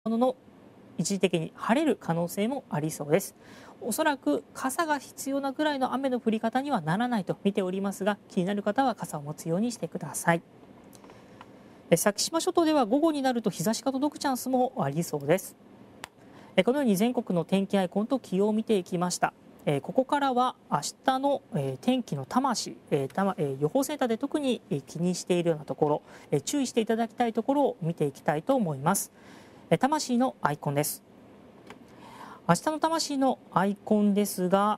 ものの一時的に晴れる可能性もありそうです。おそらく傘が必要なぐらいの雨の降り方にはならないと見ておりますが、気になる方は傘を持つようにしてください。先島諸島では午後になると日差しが届くチャンスもありそうです。このように全国の天気アイコンと気温を見ていきました。ここからは明日の天気の魂、予報センターで特に気にしているようなところ、注意していただきたいところを見ていきたいと思います。魂のアイコンです。明日の魂のアイコンですが、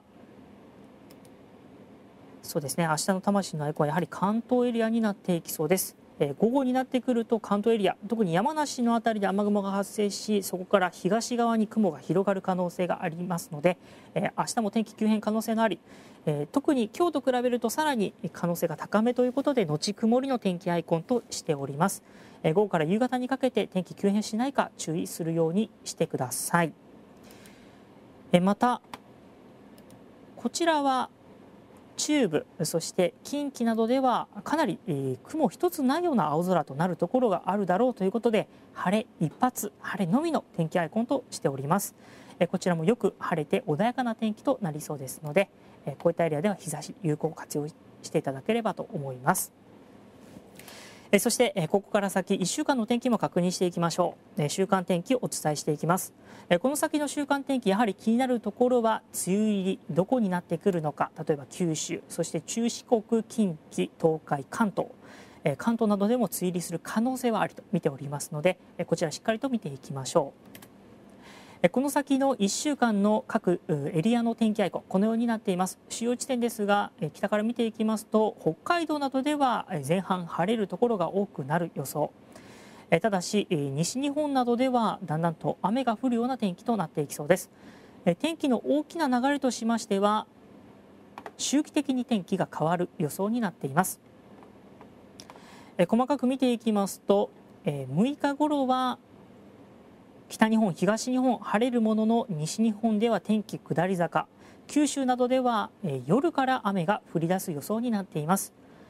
そうですね、明日の魂のアイコンはやはり関東エリアになっていきそうです。午後になってくると関東エリア、特に山梨の辺りで雨雲が発生し、そこから東側に雲が広がる可能性がありますので、明日も天気急変可能性のあり、特に今日と比べるとさらに可能性が高めということで、後曇りの天気アイコンとしております。午後から夕方にかけて天気急変しないか注意するようにしてください。またこちらは中部、そして近畿などではかなり雲一つないような青空となるところがあるだろうということで、晴れ一発、晴れのみの天気アイコンとしております。こちらもよく晴れて穏やかな天気となりそうですので、こういったエリアでは日差し有効活用していただければと思います。そしてここから先1週間の天気も確認していきましょう。週間天気をお伝えしていきます。この先の週間天気、やはり気になるところは梅雨入りどこになってくるのか、例えば九州、そして中四国、近畿、東海、関東、関東などでも梅雨入りする可能性はありと見ておりますので、こちらしっかりと見ていきましょう。この先の1週間の各エリアの天気アイコン、このようになっています。主要地点ですが、北から見ていきますと、北海道などでは前半晴れるところが多くなる予想。ただし西日本などではだんだんと雨が降るような天気となっていきそうです。天気の大きな流れとしましては、周期的に天気が変わる予想になっています。細かく見ていきますと、6日頃は北日本、東日本晴れるものの、西日本では天気下り坂、九州などでは夜から雨が降り出す予想になっています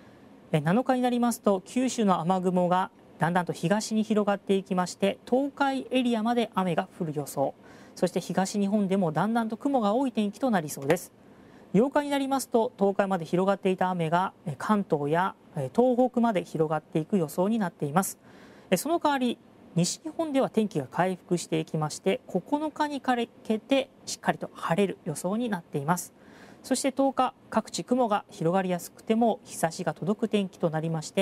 。7日になりますと九州の雨雲がだんだんと東に広がっていきまして、東海エリアまで雨が降る予想、そして東日本でもだんだんと雲が多い天気となりそうです。8日になりますと東海まで広がっていた雨が関東や東北まで広がっていく予想になっています。その代わり西日本では天気が回復していきまして、9日にかけてしっかりと晴れる予想になっています。そして10日、各地雲が広がりやすくても日差しが届く天気となりまして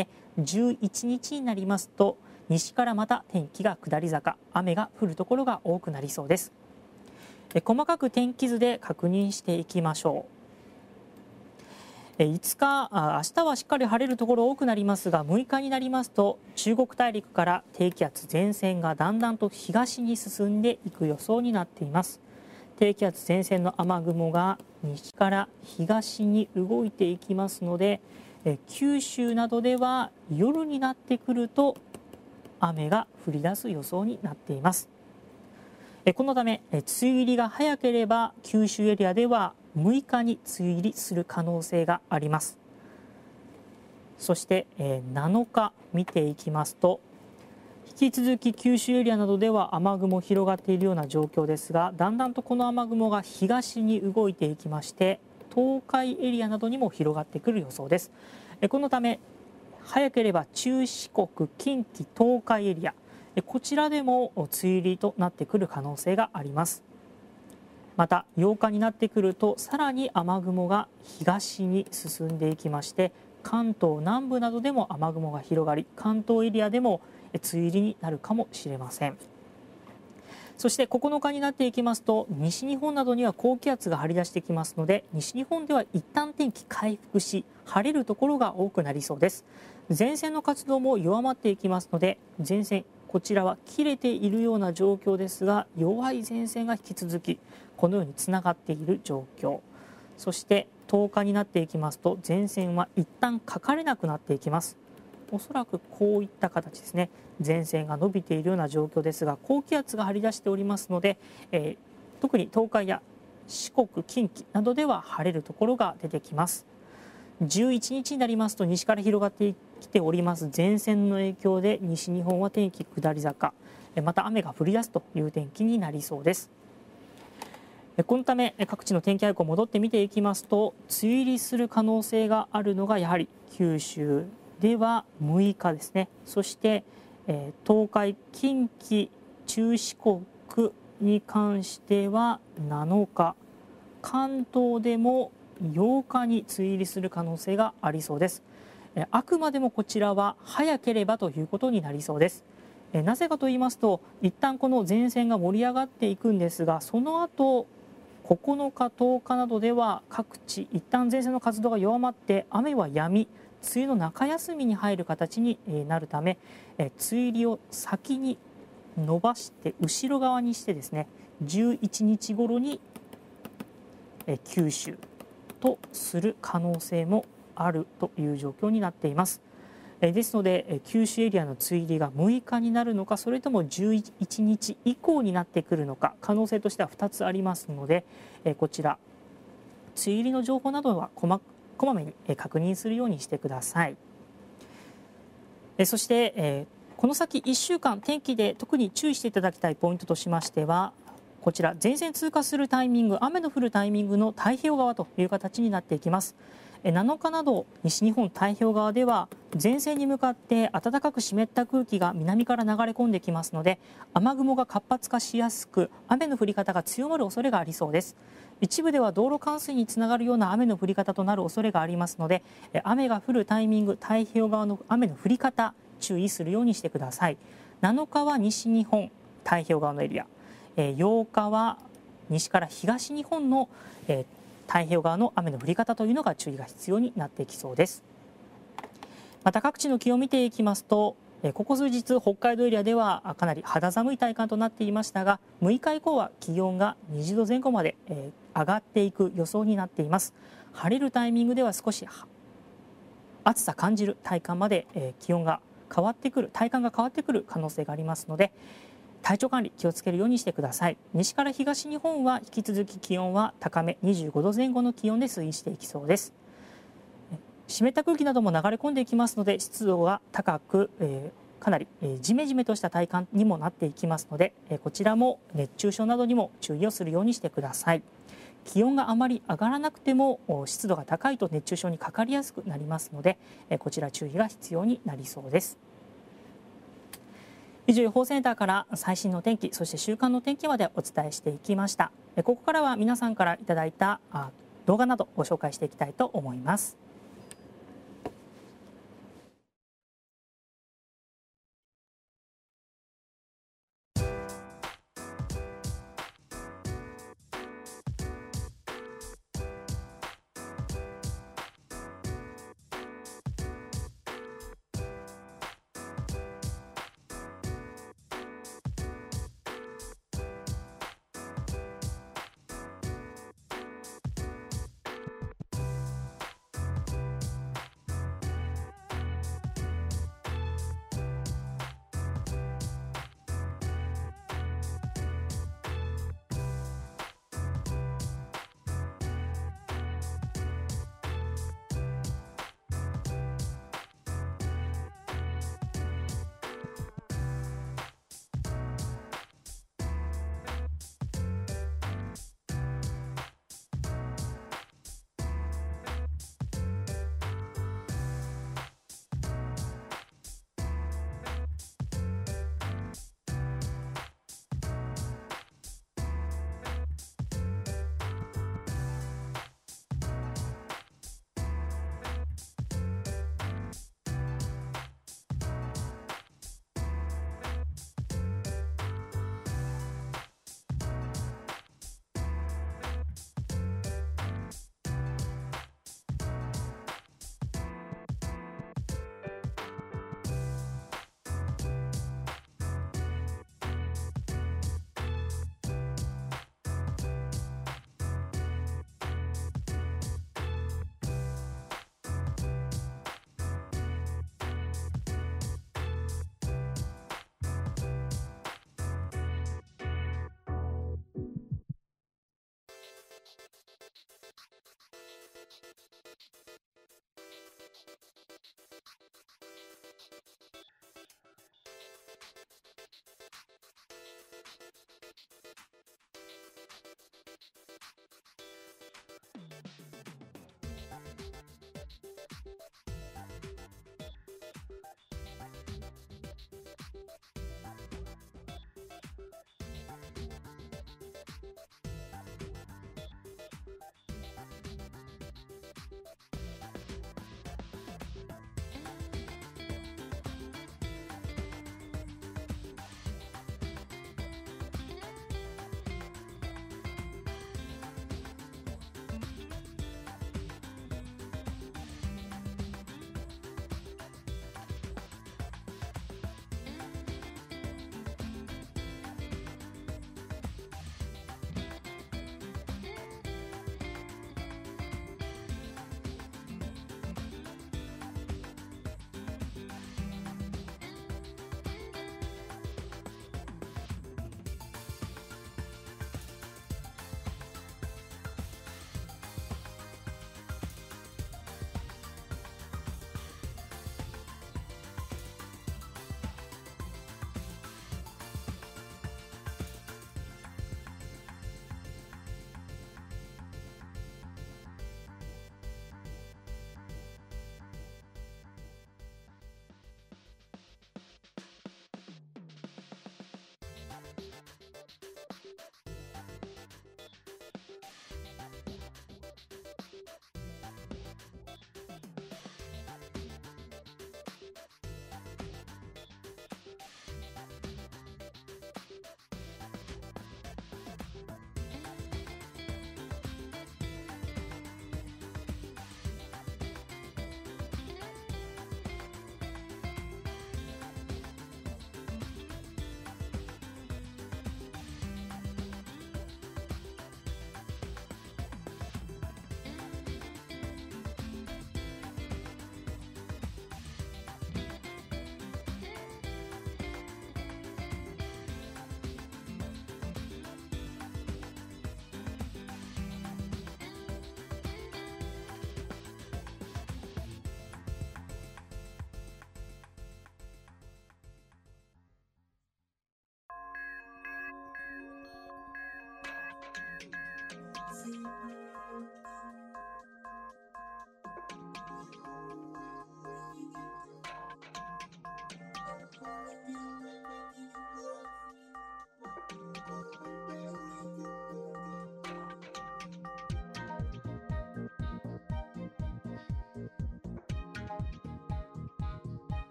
、11日になりますと西からまた天気が下り坂、雨が降るところが多くなりそうです。細かく天気図で確認していきましょう。5日、明日はしっかり晴れるところ多くなりますが、6日になりますと中国大陸から低気圧前線がだんだんと東に進んでいく予想になっています。低気圧前線の雨雲が西から東に動いていきますので、九州などでは夜になってくると雨が降り出す予想になっています。このため梅雨入りが早ければ九州エリアでは6日に梅雨入りする可能性があります。そして7日見ていきますと、引き続き九州エリアなどでは雨雲広がっているような状況ですが、だんだんとこの雨雲が東に動いていきまして、東海エリアなどにも広がってくる予想です。このため早ければ中四国、近畿、東海エリア、こちらでも梅雨入りとなってくる可能性があります。また8日になってくるとさらに雨雲が東に進んでいきまして、関東南部などでも雨雲が広がり、関東エリアでも梅雨入りになるかもしれません。そして9日になっていきますと西日本などには高気圧が張り出してきますので、西日本では一旦天気回復し晴れるところが多くなりそうです。前線の活動も弱まっていきますので、前線こちらは切れているような状況ですが、弱い前線が引き続きこのようにつながっている状況。そして10日になっていきますと前線は一旦かかれなくなっていきます。おそらくこういった形ですね。前線が伸びているような状況ですが、高気圧が張り出しておりますので、特に東海や四国、近畿などでは晴れるところが出てきます。11日になりますと西から広がってきております前線の影響で西日本は天気下り坂、 また雨が降り出すという天気になりそうです。このため各地の天気傾向戻って見ていきますと、梅雨入りする可能性があるのがやはり九州では6日ですね。そして東海、近畿、中四国に関しては7日、関東でも8日に梅雨入りする可能性がありそうです。あくまでもこちらは早ければということになりそうです。なぜかと言いますと、一旦この前線が盛り上がっていくんですが、その後9日、10日などでは各地一旦前線の活動が弱まって雨は止み、梅雨の中休みに入る形になるため、梅雨入りを先に伸ばして後ろ側にしてですね、11日頃に九州とする可能性もあるという状況になっています。ですので九州エリアの梅雨入りが6日になるのか、それとも11日以降になってくるのか、可能性としては2つありますので、こちら梅雨入りの情報などはこまめに確認するようにしてください。そしてこの先1週間天気で特に注意していただきたいポイントとしましては、こちら前線通過するタイミング、雨の降るタイミングの太平洋側という形になっていきます。7日など西日本太平洋側では前線に向かって暖かく湿った空気が南から流れ込んできますので、雨雲が活発化しやすく雨の降り方が強まる恐れがありそうです。一部では道路冠水につながるような雨の降り方となる恐れがありますので、雨が降るタイミング、太平洋側の雨の降り方注意するようにしてください。7日は西日本太平洋側のエリア、8日は西から東日本の太平洋側の雨の降り方というのが注意が必要になってきそうです。また各地の気温を見ていきますと、ここ数日北海道エリアではかなり肌寒い体感となっていましたが、6日以降は気温が20度前後まで上がっていく予想になっています。晴れるタイミングでは少し暑さ感じる体感まで気温が変わってくる、体感が変わってくる可能性がありますので、体調管理気をつけるようにしてください。西から東日本は引き続き気温は高め、25度前後の気温で推移していきそうです。湿った空気なども流れ込んでいきますので、湿度が高く、かなりジメジメとした体感にもなっていきますので、こちらも熱中症などにも注意をするようにしてください。気温があまり上がらなくても湿度が高いと熱中症にかかりやすくなりますので、こちら注意が必要になりそうです。以上、予報センターから最新の天気、そして週間の天気までお伝えしていきました。ここからは皆さんからいただいた動画などご紹介していきたいと思います。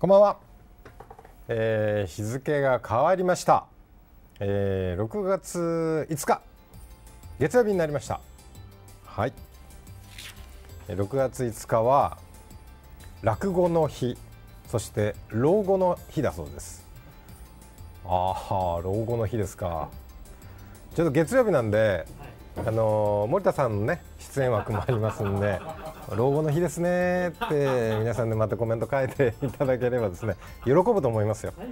こんばんは。日付が変わりました。6月5日月曜日になりました。はい。6月5日は落語の日、そして老後の日だそうです。ああ、老後の日ですか。ちょっと月曜日なんで、森田さんのね出演枠もありますんで、老後の日ですねって皆さんでまたコメント書いていただければですね、喜ぶと思いますよ。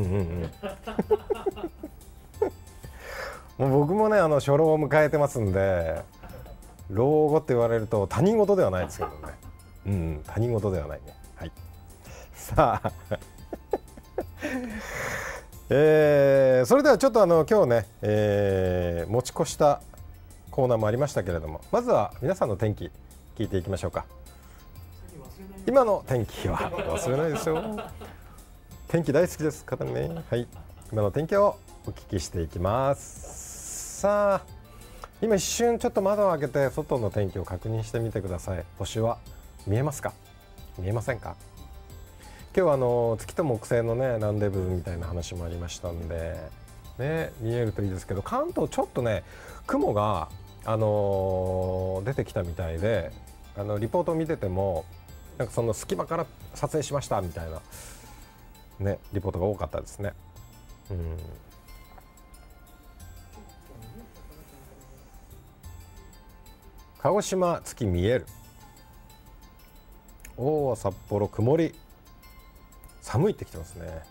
もう僕もね初老を迎えてますんで、老後って言われると他人事ではないですけどね。他人事ではないね。はい。さあそれではちょっと今日ね、持ち越したコーナーもありましたけれども、まずは皆さんの天気聞いていきましょうか。今の天気は忘れないですよ。天気大好きです方ね。はい、今の天気をお聞きしていきます。さあ、今一瞬ちょっと窓を開けて外の天気を確認してみてください。星は見えますか？見えませんか？今日は月と木星のねランデブーみたいな話もありましたんで、ね、見えるといいですけど、関東ちょっとね雲が、出てきたみたいで、リポートを見ててもなんかその隙間から撮影しましたみたいな、ね、リポートが多かったですね。鹿児島月見える。札幌曇り。寒いってきてますね。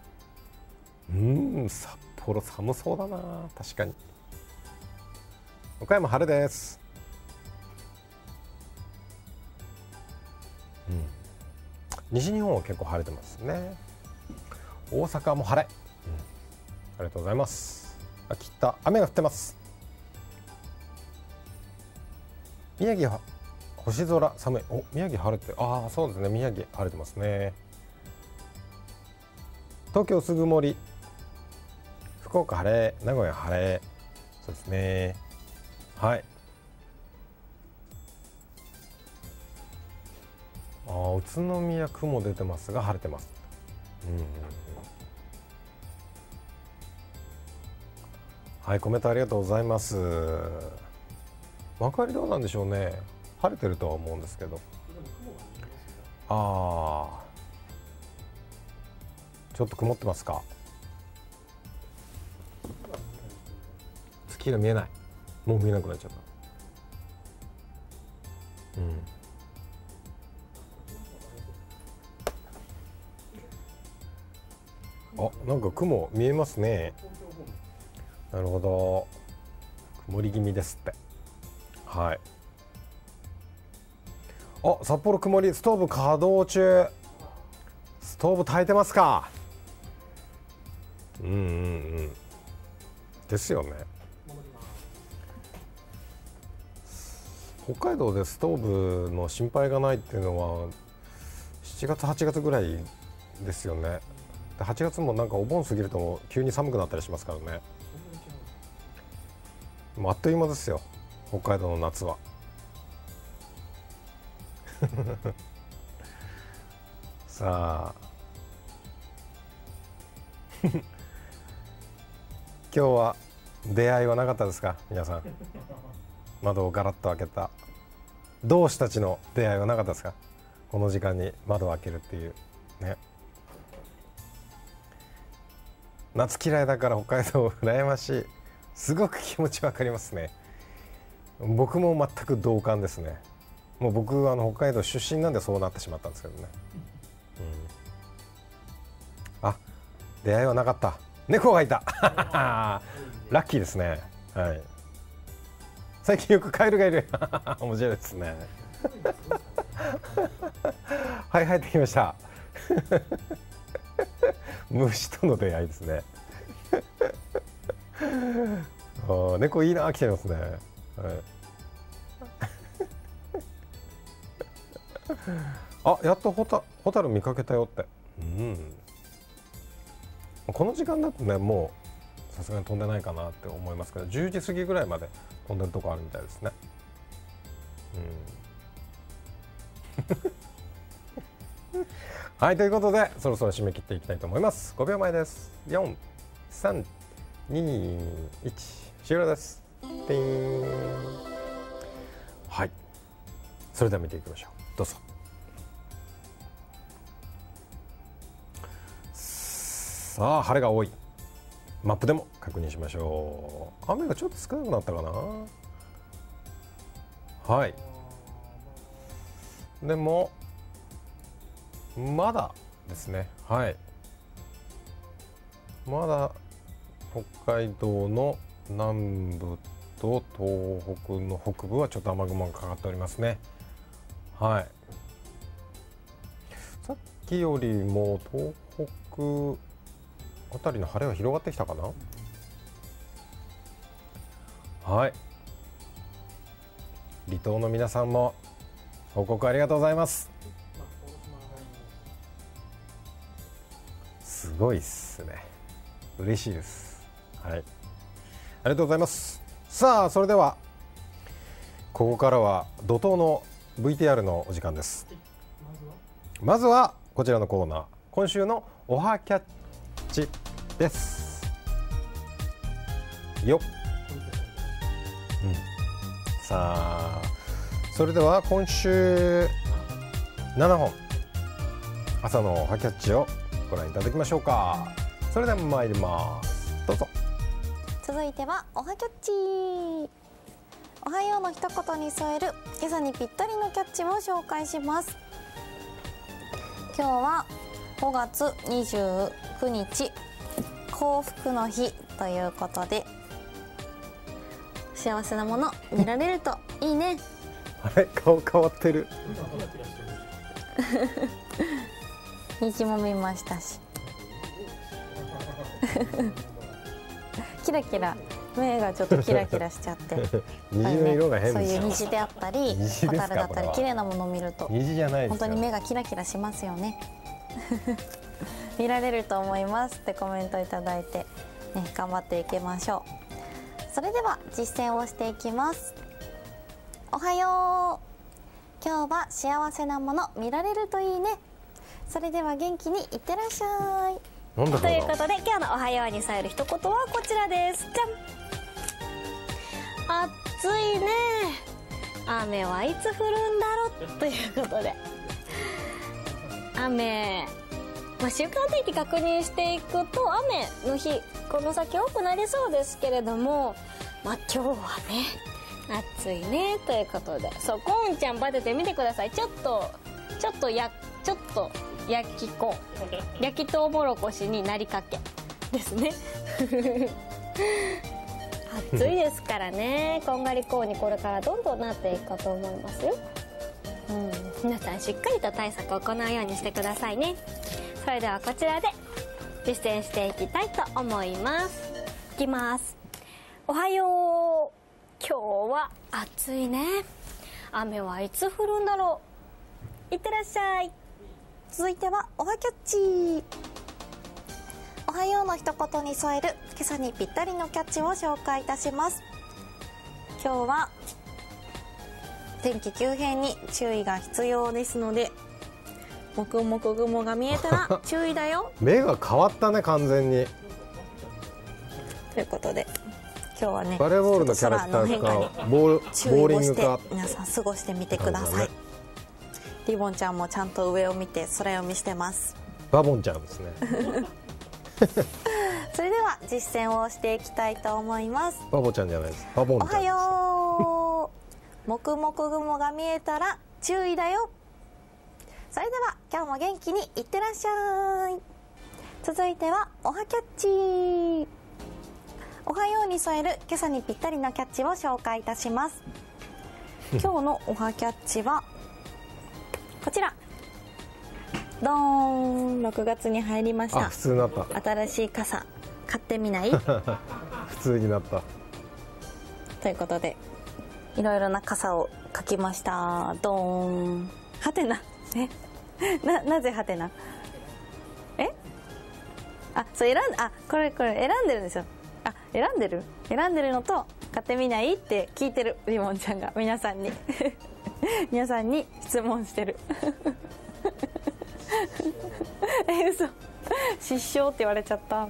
札幌寒そうだな。確かに。岡山晴れです。西日本は結構晴れてますね。大阪も晴れ、ありがとうございます。秋田雨が降ってます。宮城は星空寒い。宮城晴れて、そうですね、宮城晴れてますね。東京すぐもり、福岡晴れ、名古屋晴れ。そうですね。はい。宇都宮雲出てますが晴れてます。はい、コメントありがとうございます。幕張どうなんでしょうね。晴れてるとは思うんですけど。ちょっと曇ってますか。月が見えない。もう見えなくなっちゃった。なんか雲見えますね。なるほど。曇り気味ですって。はい。札幌曇り。ストーブ稼働中。ストーブ炊いてますか。ですよね。北海道でストーブの心配がないっていうのは7月8月ぐらいですよね。8月もなんかお盆過ぎると急に寒くなったりしますからね。もうあっという間ですよ、北海道の夏は。さあ今日は出会いはなかったですか、皆さん。窓をガラッと開けた同志たちの出会いはなかったですか。この時間に窓を開けるっていうね。夏嫌いだから北海道羨ましい。すごく気持ちわかりますね。僕も全く同感ですね。もう僕北海道出身なんでそうなってしまったんですけどね。出会いはなかった。猫がいた。ラッキーですね。はい。最近よくカエルがいる。面白いですね。はい、入ってきました。虫との出会いですね。猫いいな、来てますね。はい、やっとホタル見かけたよって。この時間だとね、もうさすがに飛んでないかなって思いますけど、10時過ぎぐらいまで飛んでるとこあるみたいですね。 はい、ということでそろそろ締め切っていきたいと思います。5秒前です。4、3、2、1、終了です。ピーン。はい、それでは見ていきましょう。どうぞ。さあ、晴れが多い。マップでも確認しましょう。雨がちょっと少なくなったかな。はい、でもまだですね。はい、まだ北海道の南部と東北の北部はちょっと雨雲がかかっておりますね。はい、さっきよりも東北あたりの晴れが広がってきたかな。はい、離島の皆さんも報告ありがとうございます。すごいっすね。嬉しいです。はい、ありがとうございます。さあ、それではここからは怒涛の VTR のお時間です。まずはこちらのコーナー、今週のおはキャッチです。よっ、さあ、それでは今週7本朝のおはキャッチをご覧いただきましょうか。それでは参ります。どうぞ。 続いてはおはキャッチ。おはようの一言に添える今朝にぴったりのキャッチを紹介します。今日は5月29日幸福の日ということで、幸せなもの見られるといいね。 あれ、顔変わってる。 虹も見ましたしキラキラ、目がちょっとキラキラしちゃって虹の色が変そうですよ。 いう虹であったり虹ですか、 ホタルだったりこれは綺麗なものを見ると虹じゃないですよ。 本当に目がキラキラしますよね見られると思いますってコメントいただいて、ね、頑張っていきましょう。それでは実践をしていきます。おはよう。今日は幸せなもの見られるといいね。それでは元気にいってらっしゃい。 なんだろうな。 ということで今日のおはように添える一言はこちらです。じゃん。暑いね。雨はいつ降るんだろうということで、雨、週間天気確認していくと雨の日この先多くなりそうですけれども、今日はね暑いねということで、そう、コーンちゃんバテてみてください。ちょっと焼きとうもろこしになりかけですね暑いですからね、こんがりコーンにこれからどんどんなっていくかと思いますよ。皆さんしっかりと対策を行うようにしてくださいね。それではこちらで実践していきたいと思います。いきます。おはよう。今日は暑いね。雨はいつ降るんだろう。いってらっしゃい。続いてはおはキャッチ。おはようの一言に添える今朝にぴったりのキャッチを紹介いたします。今日は天気急変に注意が必要ですので、もくもく雲が見えたら注意だよ目が変わったね、完全に。 ということで今日はね、 バレーボールのキャラクターかボーリングか、 皆さん過ごしてみてください。リボンちゃんもちゃんと上を見て空読みしてます。 バボンちゃんですねそれでは実践をしていきたいと思います。 バボちゃんじゃないです、バボンちゃんです。 おはようもくもく雲が見えたら注意だよ。それでは今日も元気にいってらっしゃい。続いてはおはキャッチ。おはように添える今朝にぴったりなキャッチを紹介いたします。今日のおはキャッチはこちら。ドーン。6月に入りました。 普通になった。 新しい傘買ってみない普通になった。 ということでいろいろな傘を描きました。ドーン。はてな。なぜはてな。そうこれ選んでるんですよ。選んでるのと買ってみないって聞いてるリボンちゃんが皆さんに質問してる嘘、失笑って言われちゃった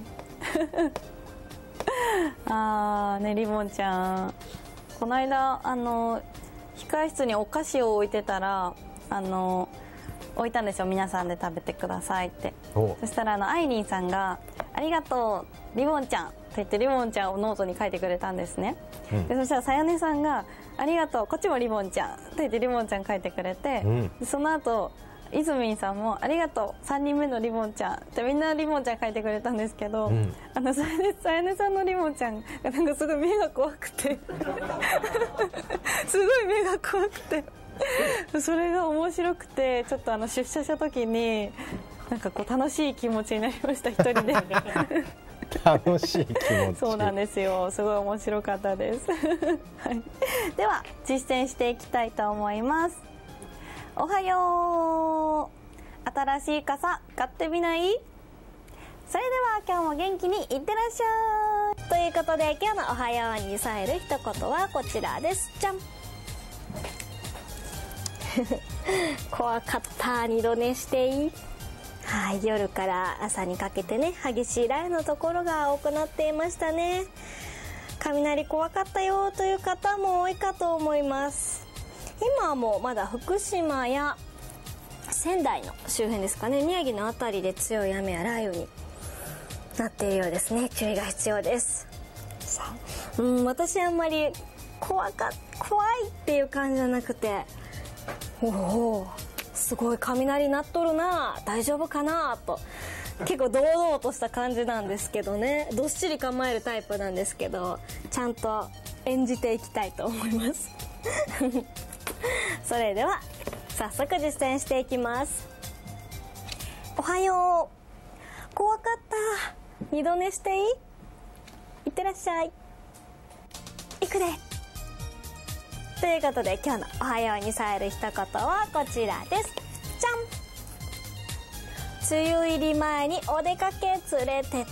ね、リボンちゃん、この間控室にお菓子を置いてたら置いたんですよ。皆さんで食べてくださいって。そしたらアイリンさんがありがとうリボンちゃんって言ってリボンちゃんをノートに書いてくれたんですね、でそしたらさやねさんがありがとうこっちもリボンちゃんって言ってリボンちゃん書いてくれて、でその後いずみんさんもありがとう3人目のリボンちゃんってみんなリボンちゃん書いてくれたんですけど、それでさやねさんのリボンちゃんがなんかすごい目が怖くてすごい目が怖くてそれが面白くて、ちょっと出社した時になんかこう楽しい気持ちになりました、一人で楽しい気持ち。 そうなんですよ、すごい面白かったです、はい、では実践していきたいと思います。おはよう、新しい傘買ってみない？それでは今日も元気にいってらっしゃい。ということで今日のおはように添える一言はこちらです。じゃん怖かった、二度寝していい？はい、夜から朝にかけてね、激しい雷雨のところが多くなっていましたね。雷怖かったよという方も多いかと思います。今はもうまだ福島や仙台の周辺ですかね、宮城の辺りで強い雨や雷雨になっているようですね。注意が必要です。さあ、私あんまり怖いっていう感じじゃなくて、おおすごい雷鳴っとるな、大丈夫かなと結構堂々とした感じなんですけどね、どっしり構えるタイプなんですけど、ちゃんと演じていきたいと思いますそれでは早速実践していきます。おはよう、怖かった、二度寝していい？いってらっしゃい、いくで。ということで今日のおはように添える一言はこちらです。じゃん、梅雨入り前にお出かけ連れてって。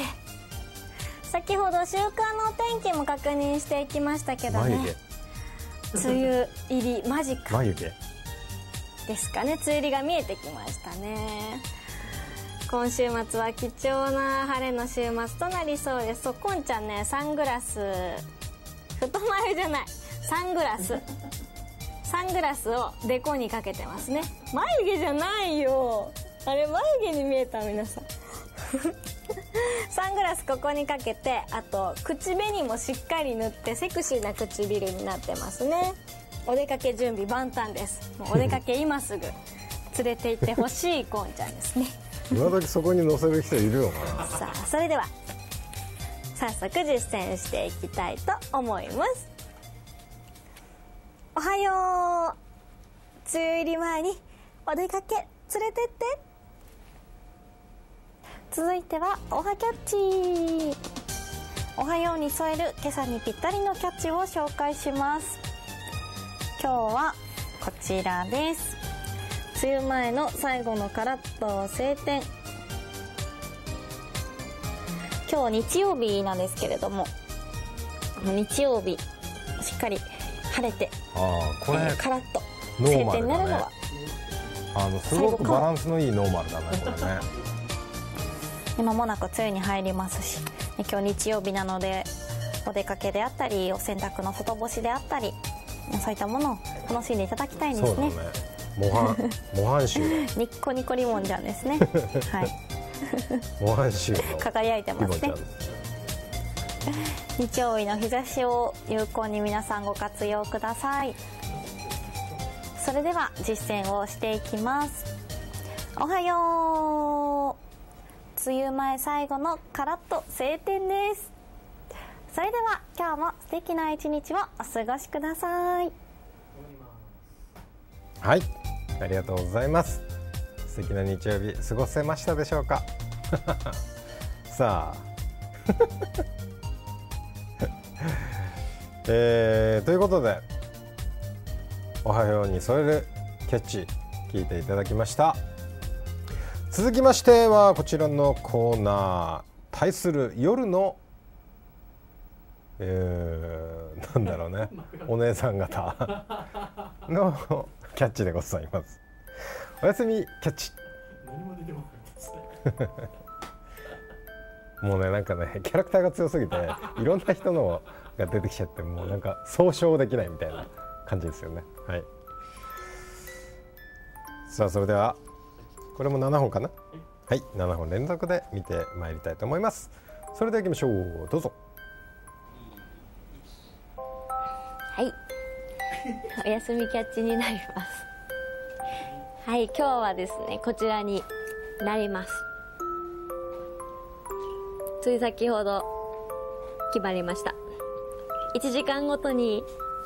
先ほど週間のお天気も確認していきましたけどね、梅雨入り間近ですかね。梅雨入りが見えてきましたね。今週末は貴重な晴れの週末となりそうです。そう、こんちゃんね、サングラス、太眉じゃない、サングラスをデコにかけてますね。眉毛じゃないよ、あれ眉毛に見えた、皆さんサングラスここにかけて、あと口紅もしっかり塗ってセクシーな唇になってますね。お出かけ準備万端です。もうお出かけ今すぐ連れて行ってほしいこんちゃんですね今時そこに乗せる人いるのかな。 さあ、それでは早速実践していきたいと思います。おはよう、梅雨入り前にお出かけ連れてって。続いてはおはキャッチ。おはように添える今朝にぴったりのキャッチを紹介します。今日はこちらです。梅雨前の最後のカラッと晴天。今日日曜日なんですけれども、日曜日しっかり晴れて、 これカラッと晴天になるのは、 すごくバランスのいいノーマルだね、これね間もなく梅雨に入りますし、今日日曜日なのでお出かけであったりお洗濯の外干しであったり、そういったものを楽しんでいただきたいんですね。 そうだね、模範囚ニッコニコリボンちゃんですねはい模範囚の輝いてますね。日曜日の日差しを有効に皆さんご活用ください。それでは実践をしていきます。おはよう、梅雨前最後のカラッと晴天です。それでは今日も素敵な一日をお過ごしください。 はい、ありがとうございます。素敵な日曜日過ごせましたでしょうかさあということでおはように添えるキャッチ聞いていただきました。続きましてはこちらのコーナー、対する夜のなんだろうねお姉さん方のキャッチでございます。おやすみキャッチ。 もうねなんかねキャラクターが強すぎていろんな人のが出てきちゃってもうなんか総称できないみたいな感じですよね。はい。さあそれではこれも7本かな。はい、7本連続で見てまいりたいと思います。それでは行きましょう。どうぞ。 はい、お休みキャッチになります。はい、今日はですねこちらになります。つい先ほど決まりました。1時間ごとに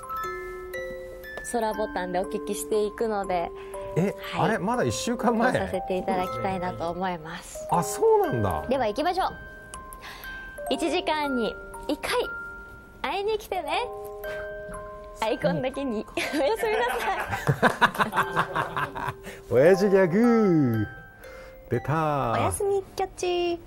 空ボタンでお聞きしていくので、 あれまだ1週間前させていただきたいなと思います。 あ、そうなんだ。 では行きましょう。1時間に1回会いに来てね。アイコンだけにおやすみなさい。 親父ギャグ出た。 おやすみキャッチ。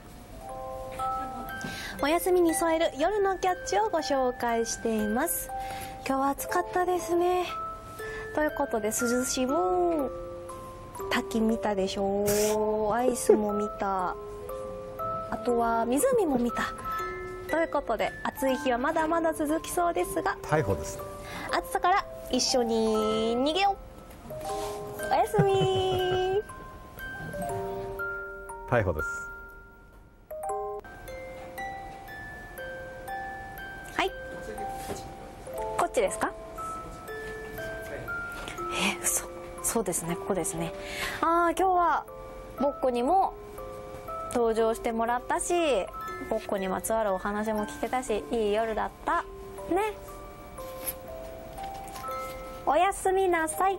お休みに添える夜のキャッチをご紹介しています。今日は暑かったですね。ということで涼しも滝見たでしょう。アイスも見た。あとは湖も見た。ということで暑い日はまだまだ続きそうですが、 逮捕です。 暑さから一緒に逃げよう。おやすみ。 逮捕です。 はい、こっちですか。嘘。そうですね、ここですね。今日はボッコにも登場してもらったし、ボッコにまつわるお話も聞けたし、いい夜だったね。おやすみなさい。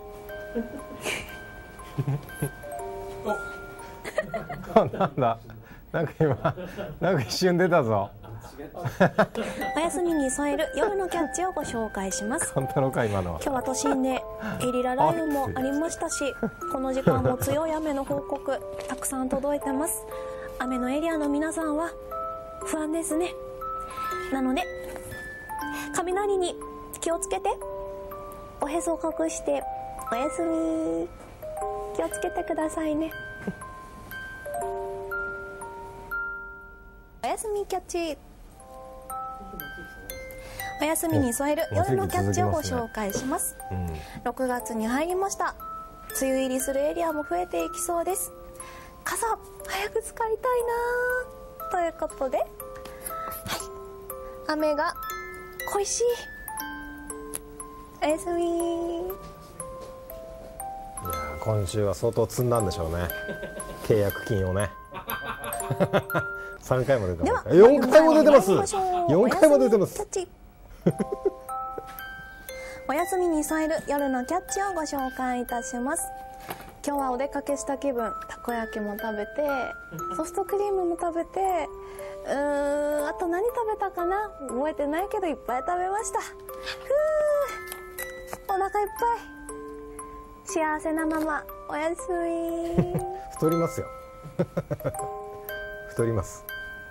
なんだ、なんか今なんか一瞬出たぞ。 お休みに添える夜のキャッチをご紹介します。 簡単のか今のは。 今日は都心でゲリラ雷雨もありましたし、この時間も強い雨の報告たくさん届いてます。雨のエリアの皆さんは不安ですね。なので雷に気をつけて、おへそを隠しておやすみ。気をつけてくださいね。おやすみキャッチ。お休みに添える夜のキャッチをご紹介します。6月に入りました。梅雨入りするエリアも増えていきそうです。傘早く使いたいなということで、はい、雨が恋しい。おやすみ。 いや今週は相当積んだんでしょうね。契約金をね。3回も出てます。4回も出てます。4回も出てます。 お休みに添える夜のキャッチをご紹介いたします。今日はお出かけした気分。たこ焼きも食べて、ソフトクリームも食べて、あと何食べたかな、覚えてないけどいっぱい食べました。お腹いっぱい。幸せなままおやすみ。 太りますよ。太ります。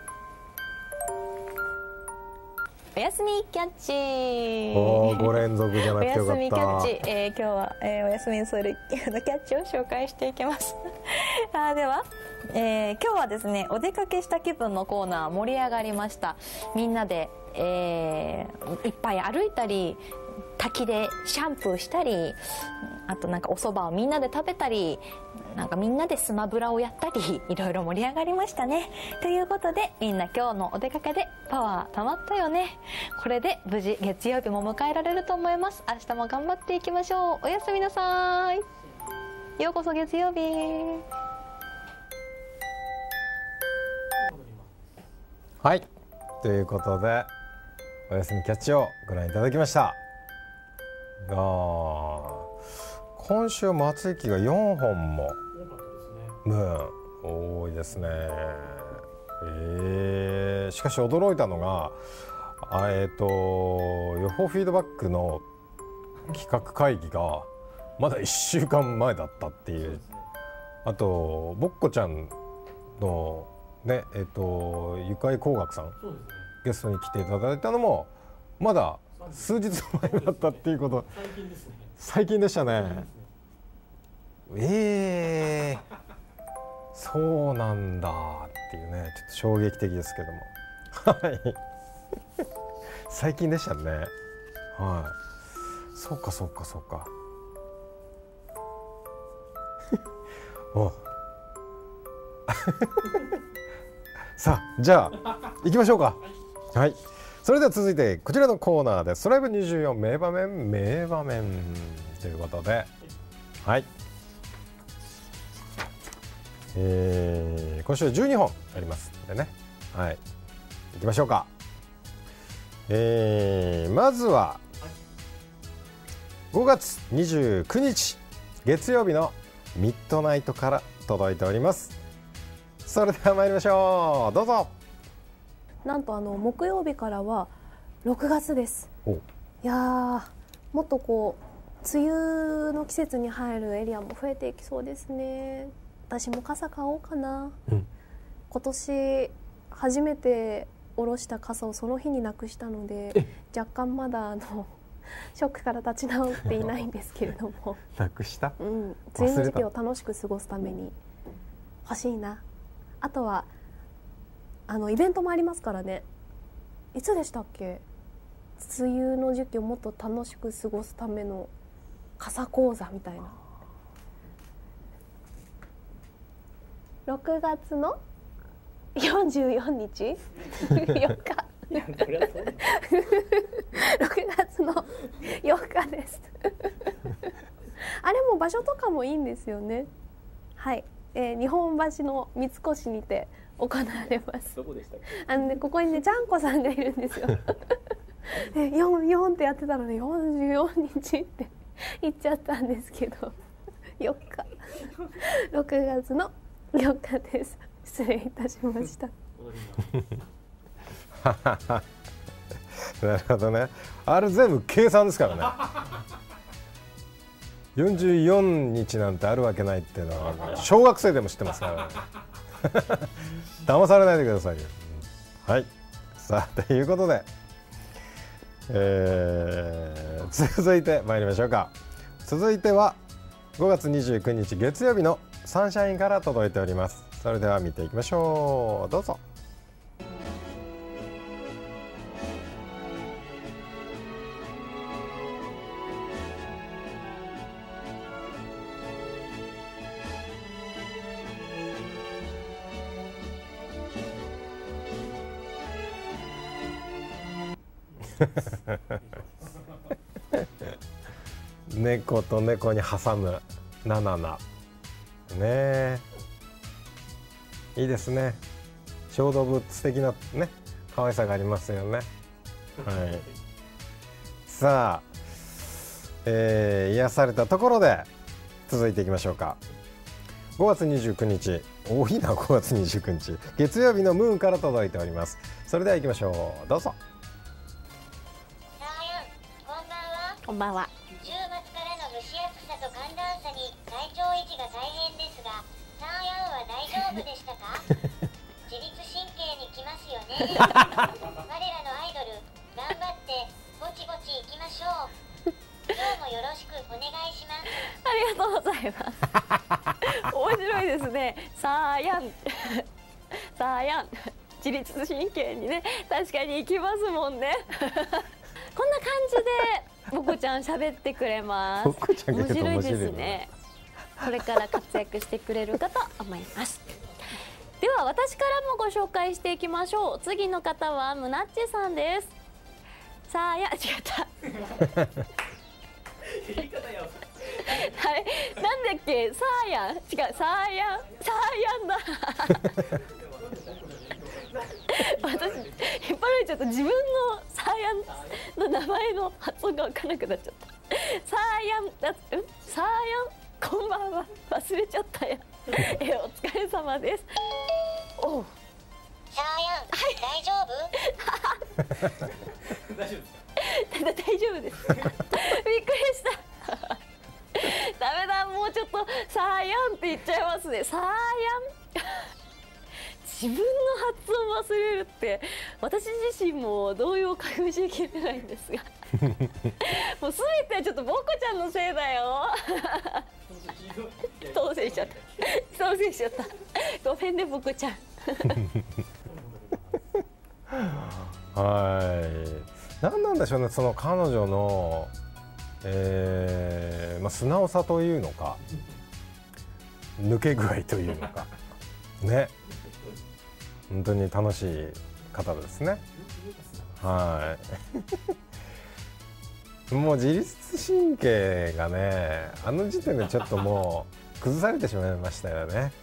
おやすみキャッチ。 5連続じゃなくてよかった。 おやすみキャッチ、今日は、お休みに添えるキャッチを紹介していきます。では、今日はですね、お出かけした気分のコーナー盛り上がりました。みんなで、いっぱい歩いたり、滝でシャンプーしたり、あとなんかお蕎麦をみんなで食べたり、なんかみんなでスマブラをやったり、いろいろ盛り上がりましたね。ということで、みんな今日のお出かけでパワーたまったよね。これで無事月曜日も迎えられると思います。明日も頑張っていきましょう。おやすみなさい。ようこそ月曜日。 はい、ということでおやすみキャッチをご覧いただきました。今週松雪が4本も多いですね。しかし驚いたのが予報フィードバックの企画会議がまだ1週間前だったっていう。あとぼっこちゃんのねゆかい工学さんゲストに来ていただいたのもまだ数日前だったっていうこと。最近ですね。最近でしたね。 そうなんだっていうね、ちょっと衝撃的ですけどもはい最近でしたね。はい、そうかそうかそうかおさあじゃあ行きましょうか。はい、それでは続いてこちらのコーナーです。ストライブ24名場面名場面ということで、はい、今週は12本ありますのでね、はい、行きましょうか。まずは5月29日月曜日のミッドナイトから届いております。それでは参りましょう、どうぞ。 なんと木曜日からは6月です。いやー、もっとこう梅雨の季節に入るエリアも増えていきそうですね。私も傘買おうかな、今年初めて下ろした傘をその日になくしたので、若干まだショックから立ち直っていないんですけれどもなくした、 梅雨の時期を楽しく過ごすために欲しいな。あとはイベントもありますからね。いつでしたっけ、梅雨の時期をもっと楽しく過ごすための傘講座みたいな。6月の44日4日6月の4日ですあれも場所とかもいいんですよね。はい、日本橋の三越にて行われます。 どこでしたっけ？ここにねちゃんこさんがいるんですよで4ってやってたので44日って言っちゃったんですけど4日6月の4日です。失礼いたしましたなるほどね、あれ全部計算ですからね44日なんてあるわけないっていうのは小学生でも知ってますからね騙されないでくださいよ。はい、さあということで、続いて参りましょうか。続いては5月29日月曜日のサンシャインから届いております。それでは見ていきましょう、どうぞ。猫と猫に挟むナナナね、いいですね。小動物的なね可愛さがありますよね。はい、さあ、癒されたところで続いていきましょうか。5月29日多いな、5月29日月曜日のムーンから届いております。それでは行きましょう、どうぞ。 こんばんは。週末からの蒸し暑さと寒暖差に体調維持が大変ですが、サーヤンは大丈夫でしたか？自律神経にきますよね。我らのアイドル頑張ってぼちぼち行きましょう。今日もよろしくお願いします。 ありがとうございます面白いですね。サーヤンサーヤン自律神経にね、確かに行きますもんねこんな感じでボコちゃん喋ってくれます。面白いですね。これから活躍してくれるかと思います。では私からもご紹介していきましょう。次の方はムナッチさんです。さあ、違った言い方やばいあれなんだっけ、サーヤン、違う、サーヤンだ私引っ張られちゃった。自分のサーヤンの名前の発音が分からなくなっちゃった。サーヤンサーヤンこんばんは、忘れちゃったやお疲れ様です。おう、 サーヤン、大丈夫？ 大丈夫ですか？ 大丈夫ですびっくりしたダメだ、もうちょっとサーヤンって言っちゃいますね。サーヤン自分の発音忘れるって私自身も動揺を確認しきれないんですがもうすべてはちょっとボコちゃんのせいだよ当選しちゃったごめんね僕ちゃん。 何なんでしょうね、その彼女の、素直さというのか抜け具合というのかね、本当に楽しい方ですね。もう自律神経がね、あの時点でちょっともう崩されてしまいましたよね。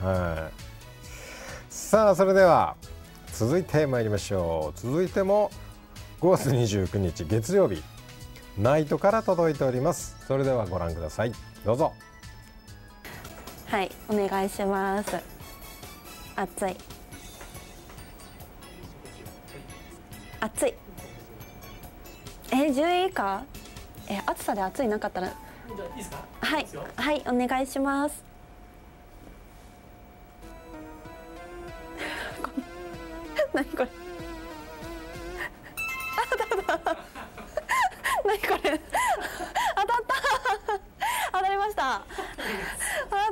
さあそれでは続いて参りましょう。続いても5月29日月曜日ナイトから届いております。それではご覧ください、どうぞ。 はい、お願いします。暑い暑い。10位以下？暑さで暑いなかったら。はいはいお願いします。何これ。何これ。当たった。当たりました。当たった。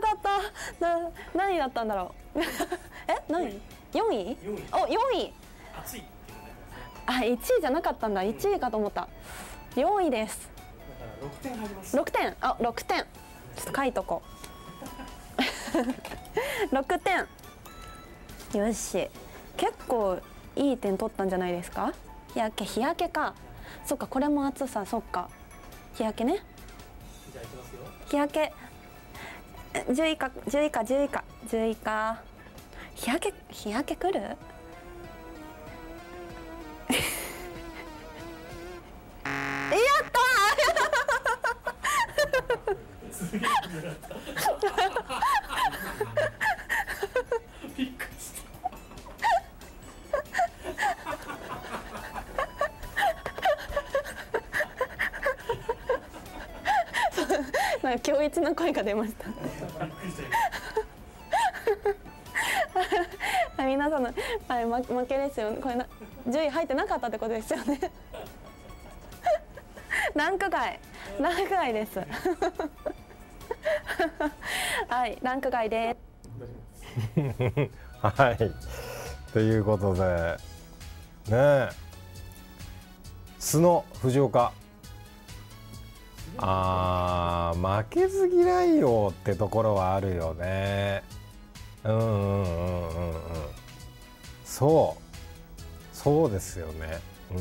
何だったんだろう。何？4位？お、4位。 暑い。 1位じゃなかったんだ。1位かと思った。4位です。 6点入ります。 6点。6点。ちょっと書いとこう。6点。よし。結構いい点取ったんじゃないですか。日焼けか。そっか、これも暑さ。そっか、日焼けね。 じゃあいきますよ。 日焼け10位か10位か10位か10位か。日焼けくる。やったびっくりした。 なんか今日一の声が出ました。皆さんの負けですよ。これ10位入ってなかったってことですよね。ランク外です。はい、ランク外です。 はい、ということでねえ、素の藤岡、負けず嫌いよってところはあるよね。そうですよね。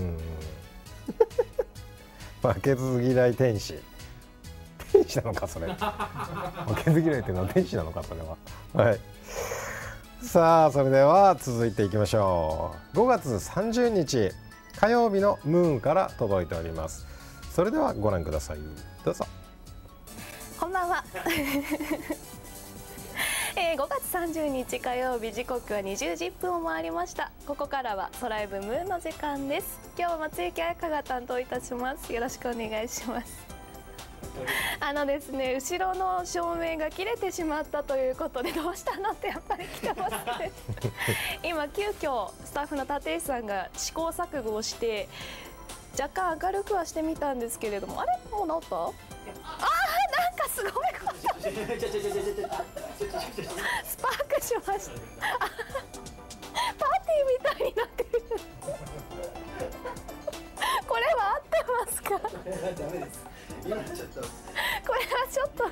負けず嫌い天使なのかそれ。負けず嫌いっていうのは天使なのかそれは。はい。さあそれでは続いていきましょう。5月30日火曜日のムーンから届いております。それではご覧ください、どうぞ。 こんばんは。5月30日火曜日、時刻は20時1分を回りました。ここからはソライブムーンの時間です。今日は松雪彩香が担当いたします。よろしくお願いします。ですね、後ろの照明が切れてしまったということで、どうしたのってやっぱり来てますね。今急遽スタッフの立石さんが試行錯誤をして若干明るくはしてみたんですけれども、あれもう治った？なんかすごいことスパークしました。パーティーみたいになってる。これは合ってますか？ ダメです。今ちょっと。 これはちょっと。こ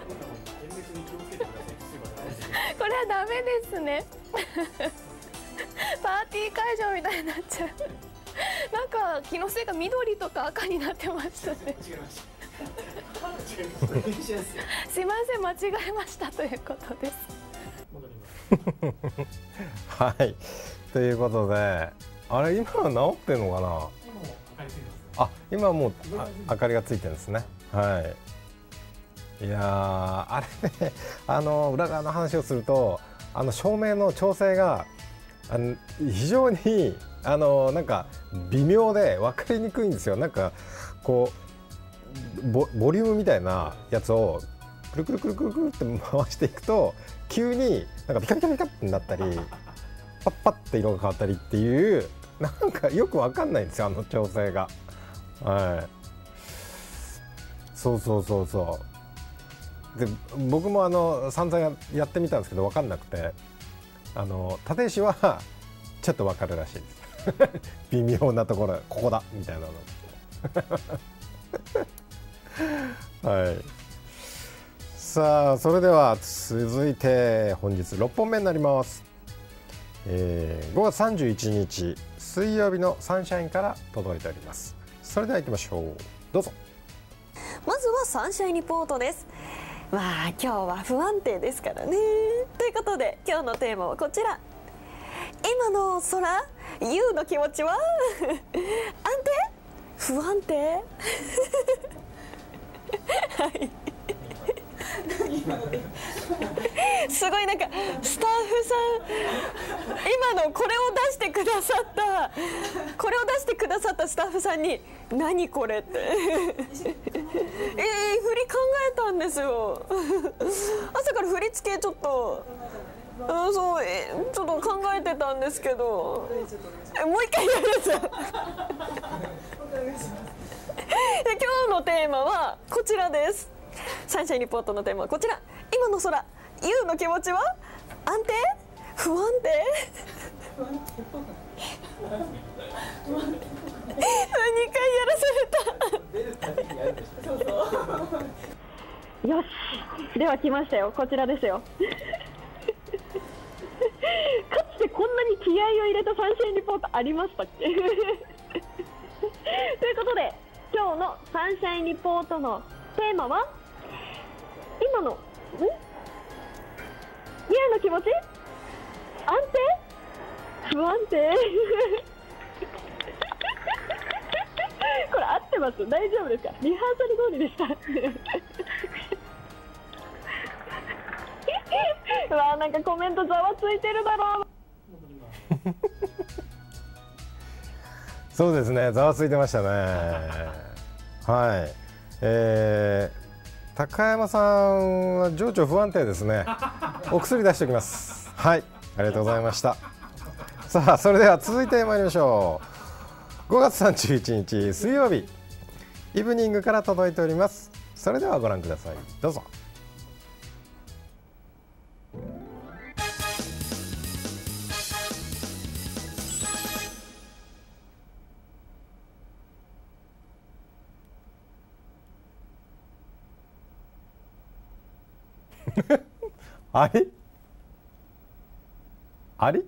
れはダメですね。パーティー会場みたいになっちゃう。なんか気のせいか緑とか赤になってましたね。すいません、間違えましたということです。 はい、ということで、あれ今は治ってんのかな。今はもう明かりがついてるんですね。はい。いやー、あれね、裏側の話をすると、照明の調整が非常になんか微妙で分かりにくいんですよ。なんかこうボリュームみたいなやつをくるくるくるくるくるって回していくと、急になんかピカピカピカってなったり、パッパって色が変わったりっていう、なんかよく分かんないんですよ、調整が。はい。そうで、僕も散々やってみたんですけど分かんなくて、 立石はちょっとわかるらしいです微妙なところここだみたいなのはいさあそれでは続いて本日6本目になります、5月31日水曜日のサンシャインから届いております。それでは行きましょう、どうぞ。 まずはサンシャインリポートです。わあ今日は不安定ですからね。ということで今日のテーマはこちら。今の空、ユウの気持ちは安定？不安定？はいすごいなんかスタッフさん今のこれを出してくださったスタッフさんに何これって振り考えたんですよ朝から振り付けちょっとそうちょっと考えてたんですけどもう一回やるんですよ今日のテーマはこちらです。サンシャインリポートのテーマはこちら。今の空、ユウの気持ちは安定？不安定？2回やらされたよし、では来ましたよ。こちらですよかつてこんなに気合を入れたサンシャインリポートありましたっけということで今日のサンシャインリポートのテーマは今のユウの気持ち安定？不安定？これ合ってます？大丈夫ですか？リハーサル通りでしたうわなんかコメントざわついてるだろうそうですね、ざわついてましたねはい、高山さんは情緒不安定ですねお薬出しておきます。はい、ありがとうございました。さあそれでは続いてまいりましょう。5月31日水曜日イブニングから届いております。それではご覧ください、どうぞ。あれあれ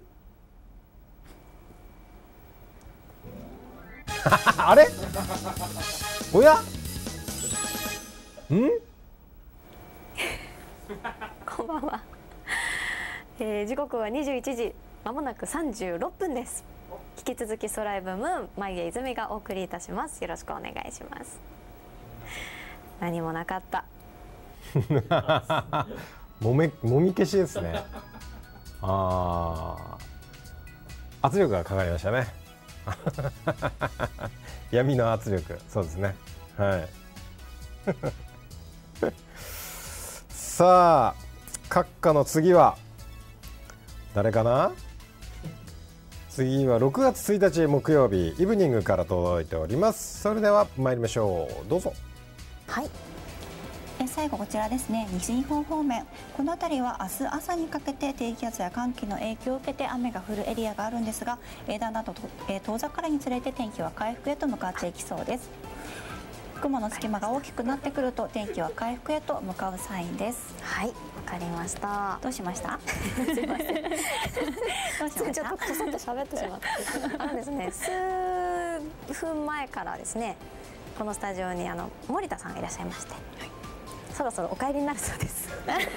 あれおやんこんばんは、時刻は21時まもなく36分です。引き続きソライブムーン眉毛泉がお送りいたします。よろしくお願いします。何もなかったもみ消しですね。圧力がかかりましたね闇の圧力、そうですね。はいさあ閣下の次は誰かな。次は6月1日木曜日イブニングから届いております。それでは参りましょう、どうぞ。 はい、最後こちらですね。西日本方面、この辺りは明日朝にかけて低気圧や寒気の影響を受けて雨が降るエリアがあるんですが、だんだんと遠ざかるにつれて天気は回復へと向かっていきそうです。雲の隙間が大きくなってくると天気は回復へと向かうサインです。 はい、わかりました。 どうしましたすいませんどうしましたちょっとこそっと喋ってしまったですね、数分前からですねこのスタジオに森田さんがいらっしゃいまして、そろそろお帰りになるそうです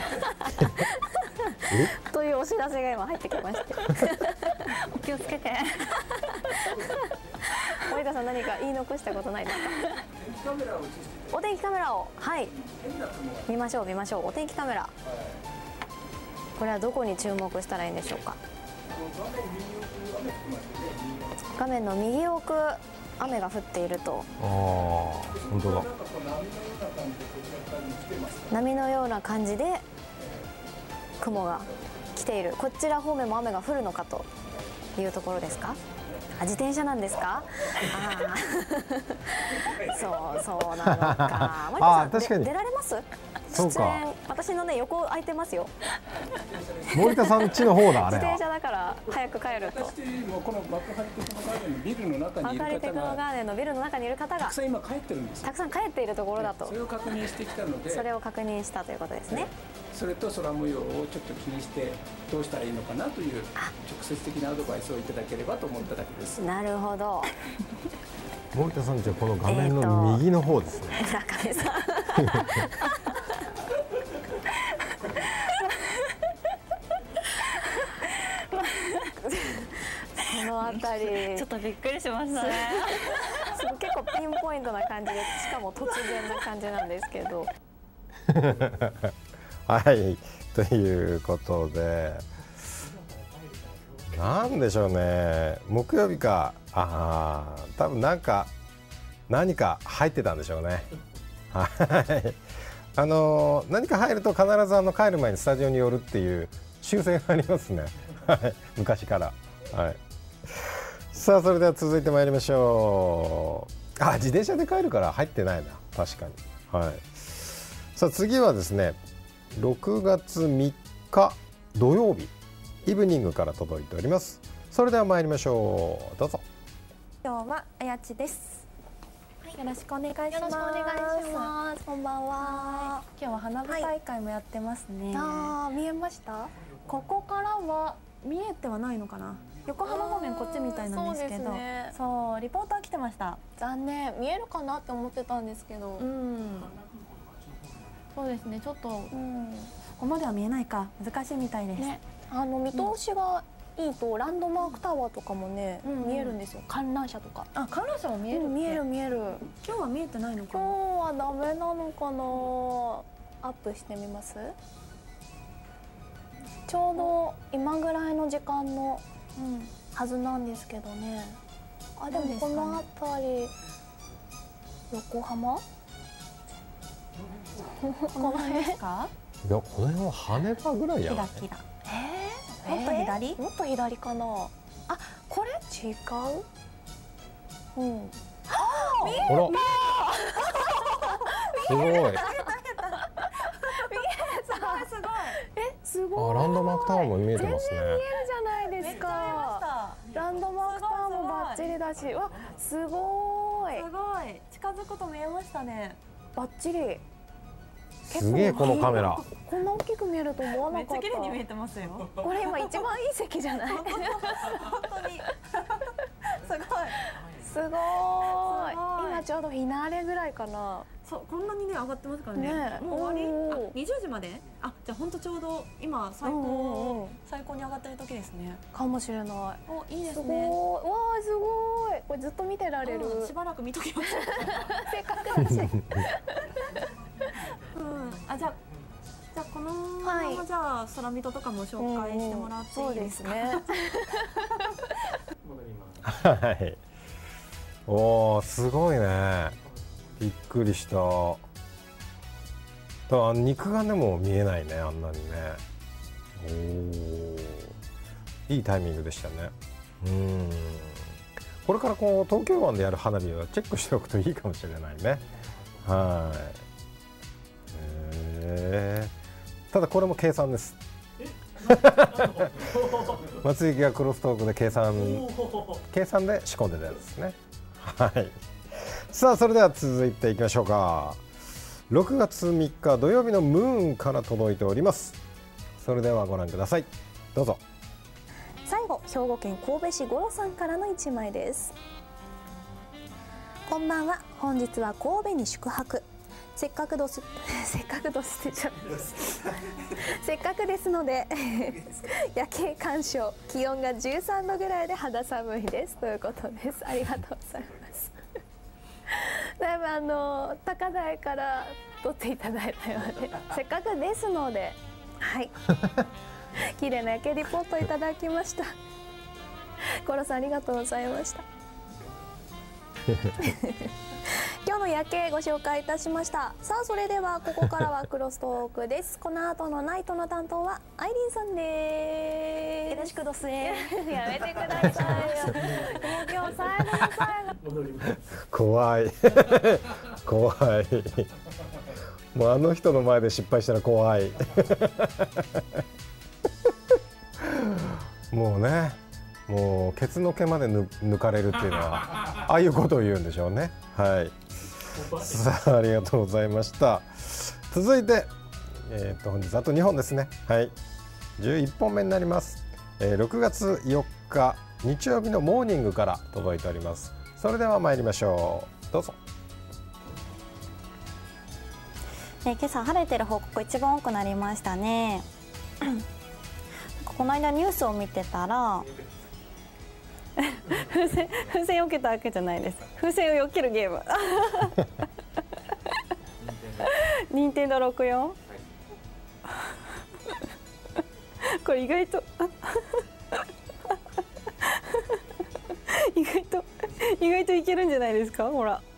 というお知らせが今入ってきましてお気をつけて森田さん何か言い残したことないですか？お天気カメラを、はい、見ましょうお天気カメラ、これはどこに注目したらいいんでしょうか？画面の右奥雨が降っていると。 本当だ。 波のような感じで雲が来ている。こちら方面も雨が降るのかというところですか？自転車なんですか？そうなのか。 確かに出られます？ そうか。 私のね横空いてますよ。 森田さん家の方だあれは。 自転車だから早く帰ると。 私もこの幕張テクノガーデンのビルの中にいる幕張テクノ方がガーデンのビルの中にいる方がたくさん今帰ってるんですよ。 たくさん帰っているところだとそ。れを確認してきたので、 それを確認したということですね。 それと空模様をちょっと気にしてどうしたらいいのかなという直接的なアドバイスをいただければと思っただけです。 なるほど。 森田さんじゃこの画面の右の方ですね。 村上さん。この辺りちょっとびっくりしましたね。 結構ピンポイントな感じで、しかも突然な感じなんですけど。 はいということで、なんでしょうね、木曜日か、多分何か入ってたんでしょうね。はい、何か入ると必ず帰る前にスタジオに寄るっていう習性がありますね。昔から。はい。さあそれでは続いてまいりましょう。自転車で帰るから入ってないな、確かに。はい。さあ次はですね、6月3日土曜日イブニングから届いております。それでは参りましょう。どうぞ。 今日はあやちです。よろしくお願いします。 よろしくお願いします。 こんばんは。今日は花火大会もやってますね。見えました？ここからは見えてはないのかな。横浜方面こっちみたいなんですけど、そうリポーター来てました。 残念、見えるかなって思ってたんですけど、 そうですね、ちょっと、ここまでは見えないか、難しいみたいです。 ね、見通しがいいとランドマークタワーとかもね、見えるんですよ。観覧車とか。 観覧車も見える。 見える。 今日は見えてないのかな。 今日はダメなのかな。アップしてみます。ちょうど今ぐらいの時間のはずなんですけどね。でもこの辺り横浜？ この辺ですか？ いや、この辺は羽田ぐらいやない。 キラキラ。もっと左？ もっと左かな。これ違う？ ほら。すごい。 すごい。 ランドマークタワーも見えてますね。 見えるじゃないですか。ランドマークタワーもバッチリだし、すごい。 すごい。近づくと見えましたね。 バッチリ。 すげえこのカメラ。 こんな大きく見えると思わなかった。 めっちゃ綺麗に見えてますよ。 これ今一番いい席じゃない？ 本当に。すごい。 すごい。今ちょうどフィナーレぐらいかな。 そう、こんなにね上がってますからね。もう終わり？20時まで？じゃあ本当ちょうど今最高に上がってる時ですね。 かもしれない。 いいですね。 すごい。わあ、すごい。これずっと見てられる。 しばらく見ときましょう。 せっかくだし。 じゃあこのままじゃあ空見とかも紹介してもらっていいですか？ はい。おー、すごいね。びっくりした。肉眼でも見えないね、あんなにね。いいタイミングでしたね。これから東京湾でやる花火はチェックしておくといいかもしれないね。はい。ただこれも計算です。松雪がクロストークで計算で仕込んでたやつですね。はい。さあそれでは続いていきましょうか。6月3日土曜日のムーンから届いております。それではご覧ください。どうぞ。 最後、兵庫県神戸市五郎さんからの1枚です。こんばんは。本日は神戸に宿泊。せっかくですので夜景鑑賞、気温が13度ぐらいで肌寒いですということです。ありがとうございます。だいぶ高台から撮っていただいたようで、せっかくですので、はい綺麗な夜景リポートいただきました。コロさんありがとうございました。今日の夜景ご紹介いたしました。さあそれではここからはクロストークです。この後のナイトの担当はアイリンさんです。よろしくどすえ。やめてくださいよ。もう今日最後の最後。 怖い怖い。 もうあの人の前で失敗したら怖いもうね、もうケツの毛まで抜かれるっていうのはああいうことを言うんでしょうね。はい、さあありがとうございました。続いて、本日あと2本ですね。はい、11本目になります。6月4日日曜日のモーニングから届いております。それでは参りましょう。どうぞ。 今朝晴れてる報告一番多くなりましたねこの間ニュースを見てたら風船を避けたわけじゃないです。風船を避けるゲーム任天堂64これ意外と意外といけるんじゃないですか。ほら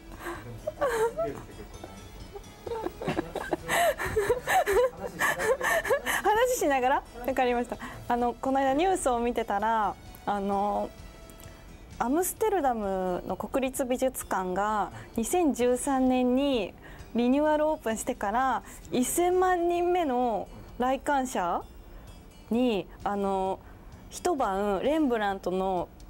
話しながら分かりました。この間ニュースを見てたらアムステルダムの国立美術館が2013年にリニューアルオープンしてから1000万人目の来館者に一晩レンブラントの